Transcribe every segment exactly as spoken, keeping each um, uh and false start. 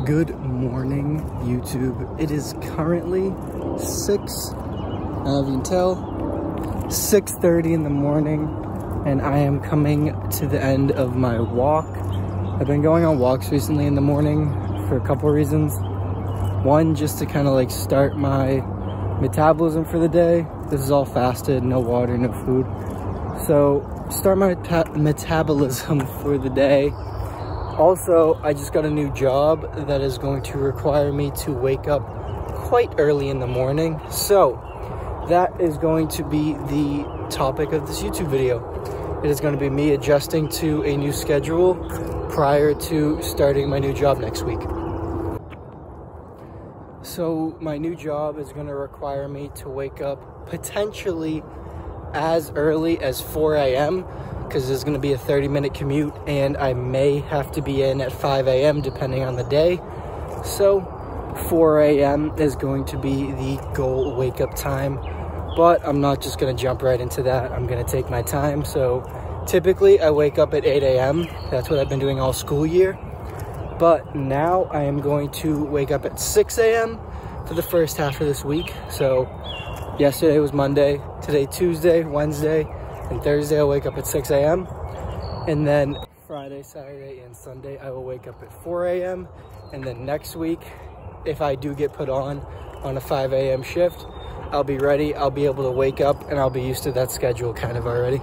Good morning, YouTube. It is currently six, as you can tell, six thirty in the morning, and I am coming to the end of my walk. I've been going on walks recently in the morning for a couple reasons. One, just to kind of like start my metabolism for the day. This is all fasted, no water, no food. So start my metabolism for the day. Also, I just got a new job that is going to require me to wake up quite early in the morning. So that is going to be the topic of this YouTube video. It is going to be me adjusting to a new schedule prior to starting my new job next week. So my new job is going to require me to wake up potentially as early as four A M because there's going to be a thirty minute commute and I may have to be in at five A M depending on the day. So four A M is going to be the goal wake up time, but I'm not just going to jump right into that. I'm going to take my time. So typically I wake up at eight A M That's what I've been doing all school year. But now I am going to wake up at six A M for the first half of this week. So yesterday was Monday, today Tuesday, Wednesday, and Thursday I'll wake up at six A M And then Friday, Saturday, and Sunday I will wake up at four A M And then next week, if I do get put on on a five A M shift, I'll be ready. I'll be able to wake up and I'll be used to that schedule kind of already.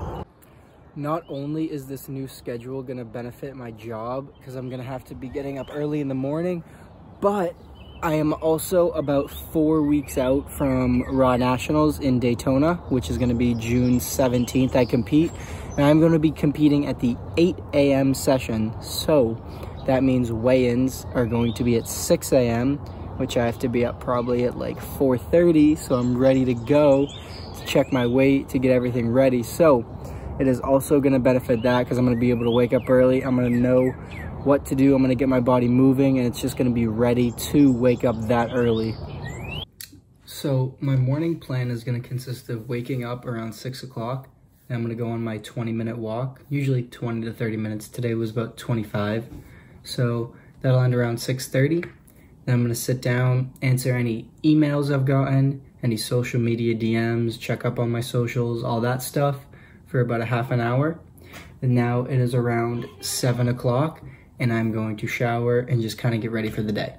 Not only is this new schedule going to benefit my job because I'm going to have to be getting up early in the morning, but I am also about four weeks out from Raw Nationals in Daytona, which is going to be June seventeenth. I compete, and I'm going to be competing at the eight A M session. So that means weigh-ins are going to be at six A M, which I have to be up probably at like four thirty. So I'm ready to go to check my weight, to get everything ready. So it is also going to benefit that because I'm going to be able to wake up early. I'm going to know what to do. I'm going to get my body moving, and it's just going to be ready to wake up that early. So my morning plan is going to consist of waking up around six o'clock. And I'm going to go on my twenty minute walk, usually twenty to thirty minutes. Today was about twenty-five. So that'll end around six thirty. Then I'm going to sit down, answer any emails I've gotten, any social media D Ms, check up on my socials, all that stuff for about a half an hour. And now it is around seven o'clock. And I'm going to shower and just kind of get ready for the day.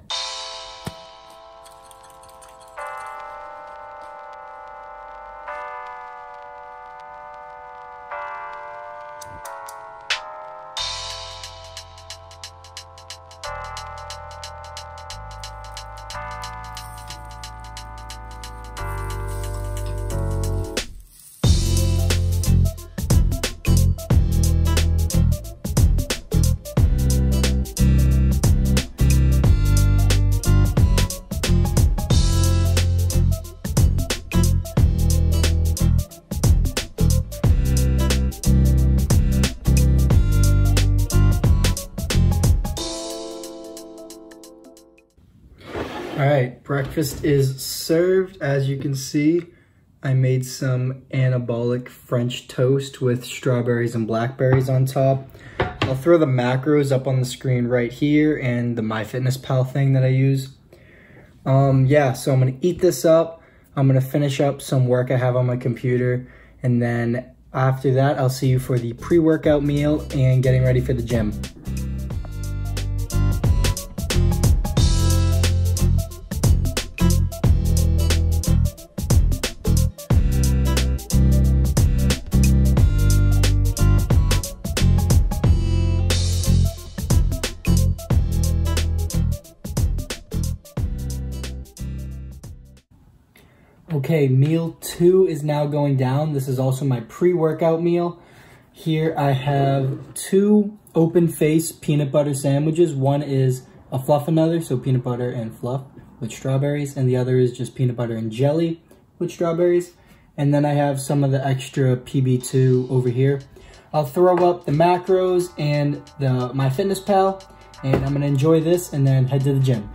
All right, breakfast is served. As you can see, I made some anabolic French toast with strawberries and blackberries on top. I'll throw the macros up on the screen right here and the MyFitnessPal thing that I use. Um, yeah, so I'm gonna eat this up. I'm gonna finish up some work I have on my computer, and then after that, I'll see you for the pre-workout meal and getting ready for the gym. Okay, meal two is now going down. This is also my pre-workout meal. Here I have two open-face peanut butter sandwiches. One is a fluff another, so peanut butter and fluff with strawberries, and the other is just peanut butter and jelly with strawberries. And then I have some of the extra P B two over here. I'll throw up the macros and the MyFitnessPal, and I'm gonna enjoy this and then head to the gym.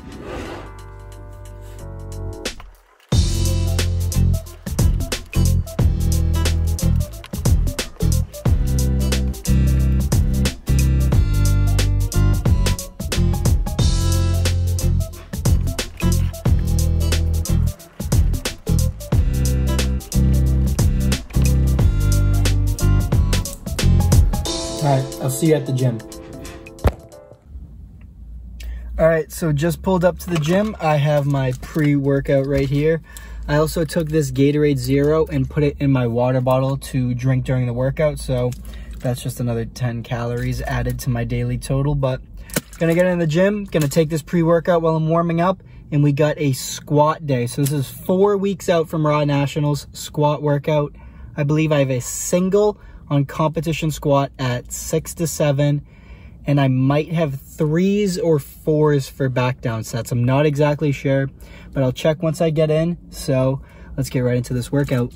see you at the gym. All right, so just pulled up to the gym. I have my pre-workout right here. I also took this Gatorade Zero and put it in my water bottle to drink during the workout. So that's just another ten calories added to my daily total. But gonna get in the gym, gonna take this pre-workout while I'm warming up. And we got a squat day. So this is four weeks out from Raw Nationals squat workout. I believe I have a single on competition squat at six to seven. And I might have threes or fours for back down sets. I'm not exactly sure, but I'll check once I get in. So let's get right into this workout.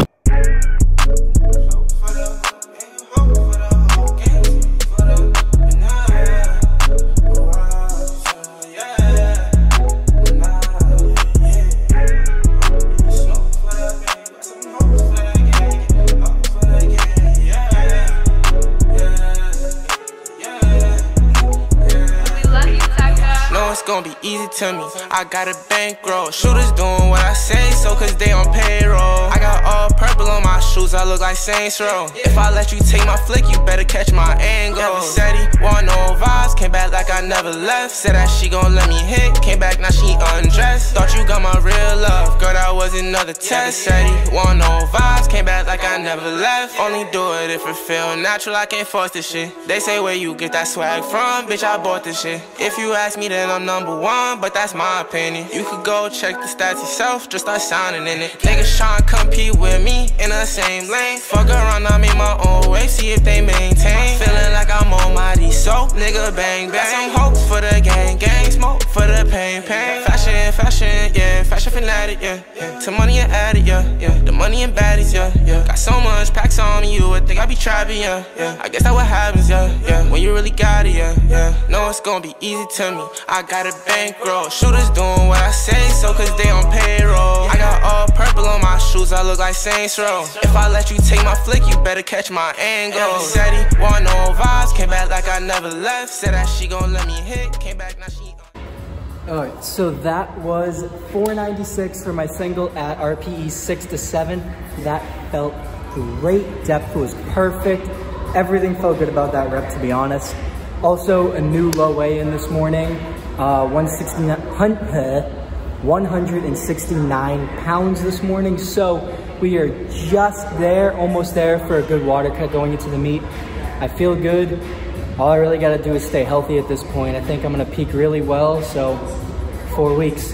Gonna be easy to me. I got a bankroll. Shooters doing what I say so, cause they on payroll. I got all purple on my shoes, I look like Saints Row. If I let you take my flick, you better catch my angle. Never said he want no vibes, came back like I never left. Said that she gon' let me hit, came back now she undressed. Thought you got my real love, girl, that was another test. Said he want no vibes, came back like I never left. Only do it if it feel natural, I can't force this shit. They say where you get that swag from, bitch, I bought this shit. If you ask me, then I'm number one, but that's my opinion. You could go check the stats yourself, just start sounding in it. Niggas tryna compete with me in the same lane. Fuck around, I make my own way, see if they maintain. Feeling like I'm on my D, so nigga bang bang. Got some hopes for the gang, gang smoke for the pain, pain. Fashion, fashion, yeah, fashion fanatic, yeah, yeah. To money and addict, yeah, yeah. The money and baddies, yeah, yeah. Got so much packs on me, you would think I be trapping, yeah, yeah. I guess that's what happens, yeah, yeah. When you really got it, yeah, yeah. No, it's gonna be easy to me. I got a bankroll. Shooters doing what I say so, cause they on payroll. I got all purple on my shoes, I look like Saints Row. If I let you take my flick, you better catch my angle. Said he want no vibes, came back like I never left. Said that she gon' let me hit, came back now she. Alright, so that was four ninety-six for my single at R P E six to seven. That felt great. Depth was perfect. Everything felt good about that rep, to be honest. Also, a new low weigh-in this morning. Uh, one hundred sixty-nine pounds this morning. So we are just there, almost there for a good water cut going into the meet. I feel good. All I really got to do is stay healthy at this point. I think I'm going to peak really well. So four weeks.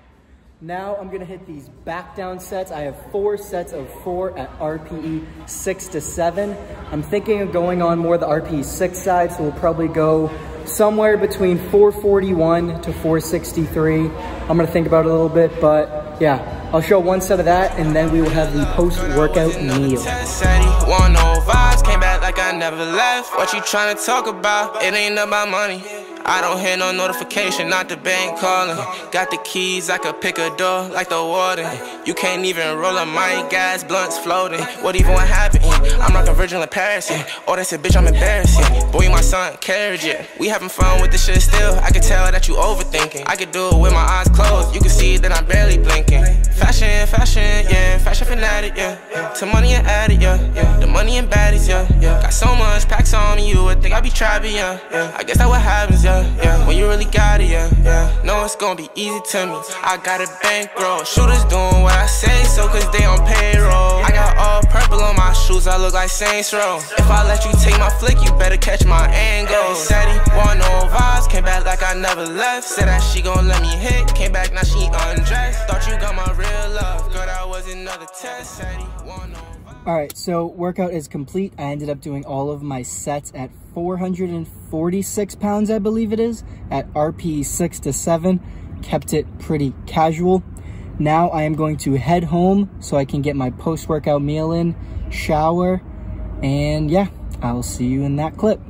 Now I'm going to hit these back down sets. I have four sets of four at R P E six to seven. I'm thinking of going on more the R P E six side. So we'll probably go somewhere between four forty-one to four sixty-three. I'm gonna think about it a little bit, but yeah, I'll show one set of that and then we will have the post-workout meal. Want no vibes, came back like I never left. What you trying to talk about? It ain't about money. I don't hear no notification, not the bank calling. Got the keys, I could pick a door like the warden. You can't even roll a my gas, blunts floating. What even what happened? I'm like a virgin in Paris, yeah. Oh, that's a bitch, I'm embarrassed, yeah. Boy, my son, carriage, yeah. We having fun with this shit still. I can tell that you overthinking. I could do it with my eyes closed. You can see that I'm barely blinking. Fashion, fashion, yeah. Fashion fanatic, yeah, yeah. To money and addict, yeah, yeah. The money and baddies, yeah, yeah. Got so much packs on me, you would think I be trapping, yeah, yeah. I guess that's what happens, yeah. Yeah, when you really got it, yeah, yeah. No, it's gonna be easy to me. I got a bankroll. Shooters doing what I say so, cause they on payroll. I got all purple on my shoes, I look like Saints Row. If I let you take my flick, you better catch my angle. Said he want no vibes, came back like I never left. Said that she gon' let me hit, came back now she undressed. Thought you got my real love, girl, that was another test. Said he want no vibes. All right, so workout is complete. I ended up doing all of my sets at four hundred forty-six pounds, I believe it is, at R P E six to seven. Kept it pretty casual. Now I am going to head home so I can get my post-workout meal in, shower, and yeah, I'll see you in that clip.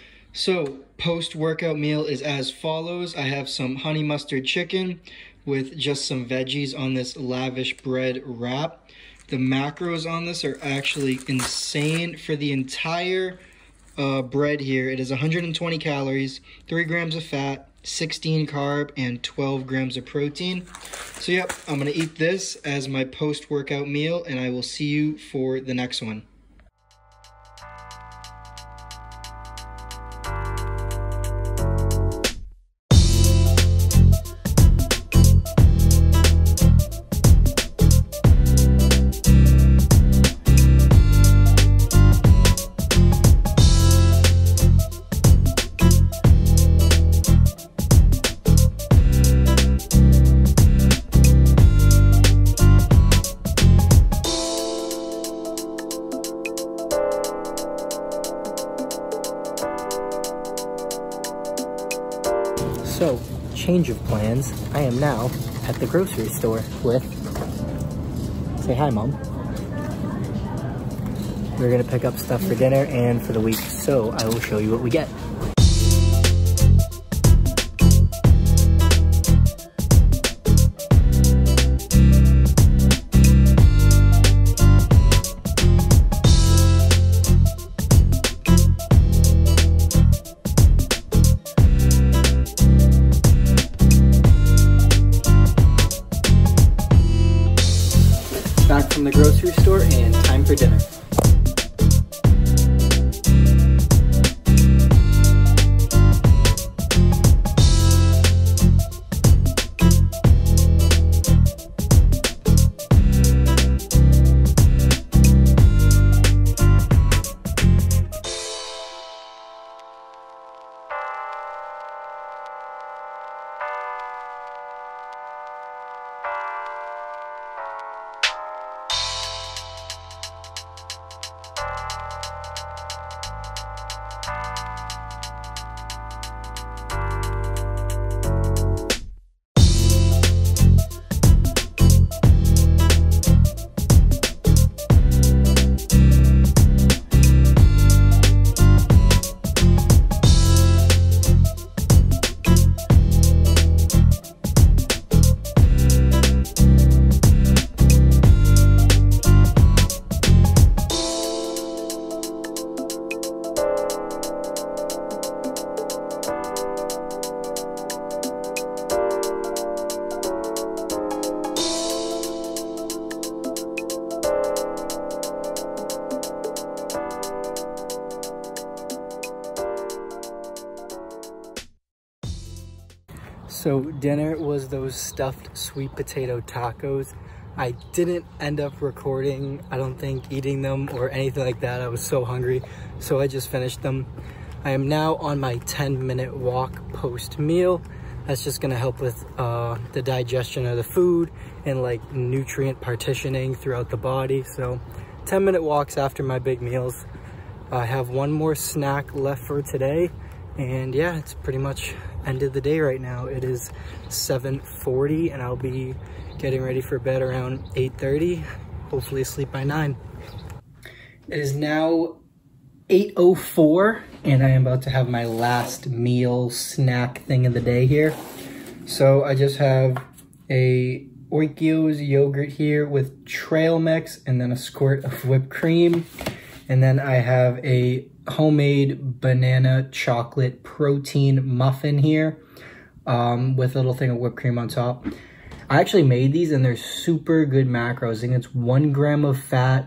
So post-workout meal is as follows. I have some honey mustard chicken with just some veggies on this lavish bread wrap. The macros on this are actually insane. For the entire uh, bread here, it is one hundred twenty calories, three grams of fat, sixteen carb, and twelve grams of protein. So yep, I'm gonna eat this as my post-workout meal, and I will see you for the next one. So, change of plans. I am now at the grocery store with, say hi, Mom. We're gonna pick up stuff for dinner and for the week, so I will show you what we get. Back from the grocery store and time for dinner. So dinner was those stuffed sweet potato tacos. I didn't end up recording, I don't think, eating them or anything like that. I was so hungry, so I just finished them. I am now on my ten minute walk post meal. That's just gonna help with uh, the digestion of the food and like nutrient partitioning throughout the body. So ten minute walks after my big meals. I have one more snack left for today. And yeah, it's pretty much end of the day right now. It is seven forty and I'll be getting ready for bed around eight thirty, hopefully asleep by nine. It is now eight oh four and I am about to have my last meal snack thing of the day here. So I just have a Oikos yogurt here with trail mix and then a squirt of whipped cream. And then I have a homemade banana chocolate protein muffin here um, with a little thing of whipped cream on top. I actually made these and they're super good macros. I think it's one gram of fat,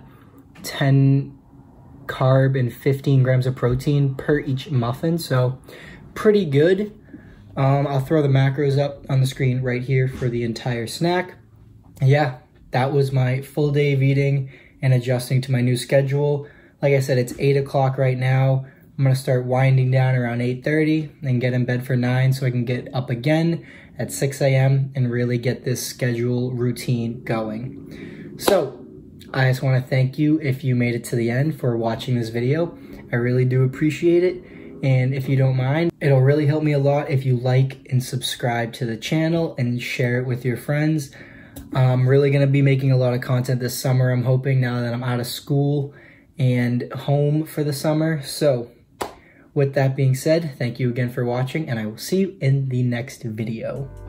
ten carb, and fifteen grams of protein per each muffin. So pretty good. Um, I'll throw the macros up on the screen right here for the entire snack. Yeah, that was my full day of eating and adjusting to my new schedule. Like I said, it's eight o'clock right now. I'm gonna start winding down around eight thirty and get in bed for nine so I can get up again at six A M and really get this schedule routine going. So I just wanna thank you if you made it to the end for watching this video. I really do appreciate it. And if you don't mind, it'll really help me a lot if you like and subscribe to the channel and share it with your friends. I'm really gonna be making a lot of content this summer, I'm hoping, now that I'm out of school and home for the summer. So with that being said, thank you again for watching and I will see you in the next video.